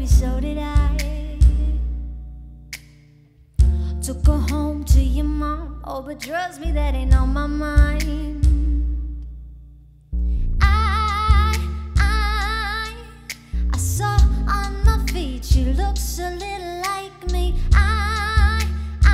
baby, so did I. Took her home to your mom. Oh, but trust me, that ain't on my mind. I saw on my feet, she looks a little like me. I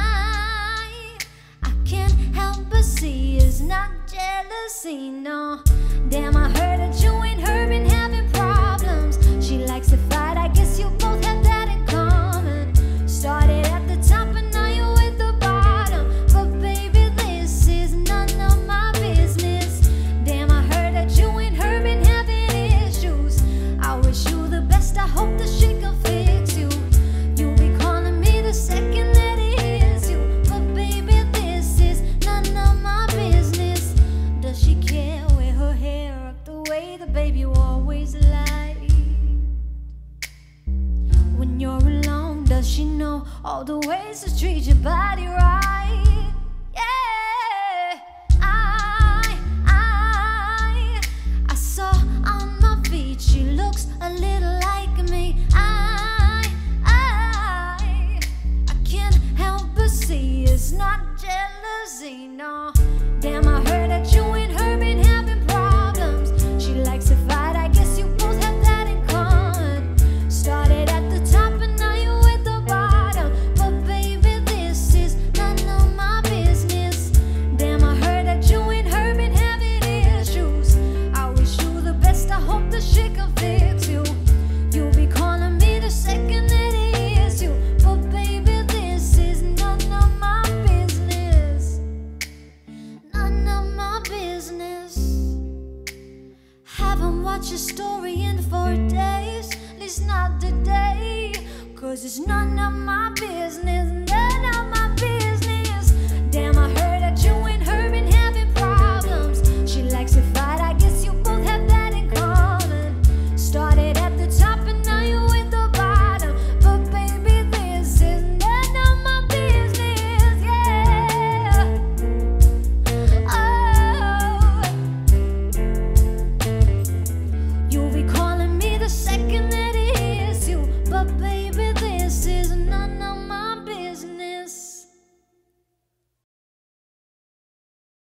can't help but see it's not jealousy, no. Damn, I heard that you and her been having problems. She likes to fight, I guess you both have that in common. Started at the top and now you're at the bottom. But baby, this is none of my business. Damn, I heard that you and her been having issues. I wish you the best, I hope that she can fix you. You'll be calling me the second that it is you. But baby, this is none of my business. Does she care? Wear her hair up the way the baby you always liked. When you're alone, does she know all the ways to treat your body right? Yeah, I saw on my feet, she looks a little like me. I can't help but see it's not jealousy, no. Damn, I heard that you and her been having problems. She likes to fight, I guess you both have that in common. Started at the top and now you're at the bottom. But baby, this is none of my business. Damn, I heard that you and her been having issues. I wish you the best, I hope that she can fix you. You'll be calling me the second that it is you. But baby, this is none of my business. None of my business. Haven't watched a story in 4 days, at least not today. 'Cause it's none of my business, none of my